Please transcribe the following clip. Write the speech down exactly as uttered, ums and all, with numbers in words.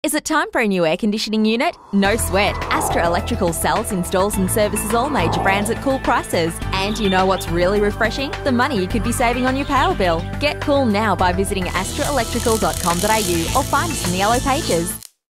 Is it time for a new air conditioning unit? No sweat. Astra Electrical sells, installs and services all major brands at cool prices. And you know what's really refreshing? The money you could be saving on your power bill. Get cool now by visiting astra electrical dot com dot a u or find us in the Yellow Pages.